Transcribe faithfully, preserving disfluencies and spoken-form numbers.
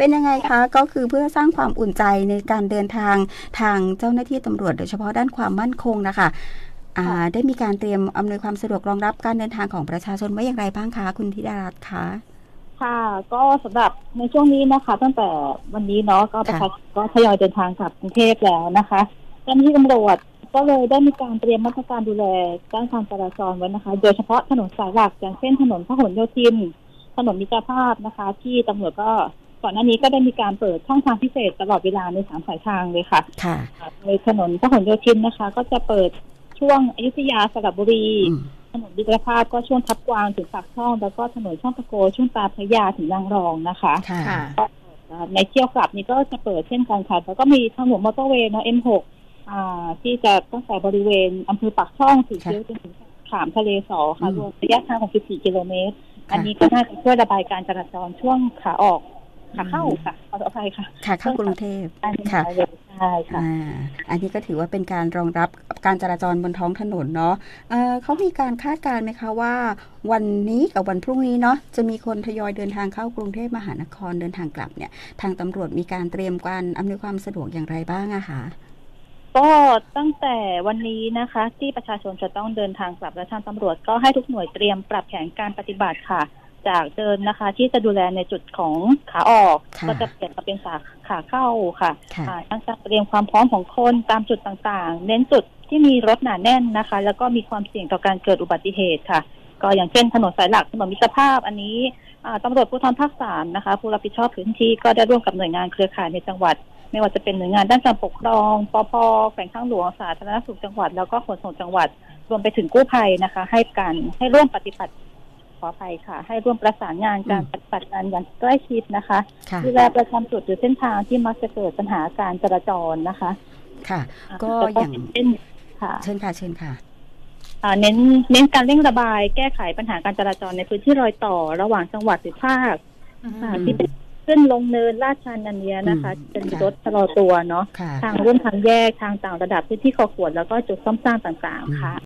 เป็นยังไงคะก็คือเพื่อสร้างความอุ่นใจในการเดินทางทางเจ้าหน้าที่ตำรวจโดยเฉพาะด้านความมั่นคงนะคะได้มีการเตรียมอำนวยความสะดวกรองรับการเดินทางของประชาชนไว้อย่างไรบ้างคะคุณธิดารัตน์คะค่ะก็สำหรับในช่วงนี้นะคะตั้งแต่วันนี้เนาะก็ประชาชนก็ทยอยเดินทางกลับกรุงเทพแล้วนะคะเจ้าหน้าที่ตำรวจก็เลยได้มีการเตรียมมาตรการดูแลด้านการจราจรไว้นะคะโดยเฉพาะถนนสายหลักอย่างเช่นถนนพหลโยธินถนนมิตรภาพนะคะที่ตำรวจก็ก่อนหน้านี้ก็ได้มีการเปิดช่องทางพิเศษตลอดเวลาในสามสายทางเลยค่ะค่ะในถนนพหลโยธินนะคะก็จะเปิดช่วงอยุธยาสระบุรีถนนมิตรภาพก็ช่วงทับกวางถึงปากช่องแล้วก็ถนนช่องตะโกช่วงตาพระยาถึงนางรองนะคะในเที่ยวกลับนี้ก็จะเปิดเช่นกันค่ะแล้วก็มีทางหลวงมอเตอร์เวย์เนาะ เอ็ม หก อ่าที่จะตั้งแต่บริเวณอำเภอปากช่องสีเขียวจนถึงขามทะเลสอค่ะรวมระยะทางหกสิบสี่กิโลเมตรอันนี้ก็น่าจะช่วยระบายการจราจรช่วงขาออกขาเข้าค่ะขออภัยค่ะขาเข้ากรุงเทพค่ะใช่ค่ะอันนี้ก็ถือว่าเป็นการรองรับการจราจรบนท้องถนนเนาะเอ่อเขามีการคาดการณ์ไหมคะว่าวันนี้กับวันพรุ่งนี้เนาะจะมีคนทยอยเดินทางเข้ากรุงเทพมหานครเดินทางกลับเนี่ยทางตำรวจมีการเตรียมการอำนวยความสะดวกอย่างไรบ้างอะคะก็ตั้งแต่วันนี้นะคะที่ประชาชนจะต้องเดินทางกลับและทางตำรวจก็ให้ทุกหน่วยเตรียมปรับแผนการปฏิบัติค่ะจากเดิมนะคะที่จะดูแลในจุดของขาออกก็จะเปลี่ยนมาเป็นขาขาเข้าค่ะตั้งแต่เตรียมความพร้อมของคนตามจุดต่างๆเน้นจุดที่มีรถหนาแน่นนะคะแล้วก็มีความเสี่ยงต่อการเกิดอุบัติเหตุค่ะก็อย่างเช่นถนนสายหลักถนนมิตรภาพอันนี้ตำรวจภูธรภาคสามนะคะผู้รับผิดชอบพื้นที่ก็ได้ร่วมกับหน่วยงานเครือข่ายในจังหวัดไม่ว่าจะเป็นหน่วยงานด้านการปกครองปภ.แขวงทางหลวงสาธารณสุขจังหวัดแล้วก็ขนส่งจังหวัดรวมไปถึงกู้ภัยนะคะให้การให้ร่วมปฏิบัติขออภัยค่ะให้ร่วมประสานงานการปฏิบัติงานอย่างใกล้ชิดนะคะดูแลประจำจุดหรือเส้นทางที่มักจะเกิดปัญหาการจราจรนะคะค่ะก็อย่างเช่นค่ะเชิญค่ะเชิญค่ะเน้นเน้นการเร่งระบายแก้ไขปัญหาการจราจรในพื้นที่รอยต่อระหว่างจังหวัดหรือภาคที่เป็นขึ้นลงเนินลาดชันอันนี้นะคะจะมีรถชะลอตัวเนาะทางร่วมทางแยกทางต่างระดับพื้นที่คอขวดแล้วก็จุดซ่อมสร้างต่างๆค่ะ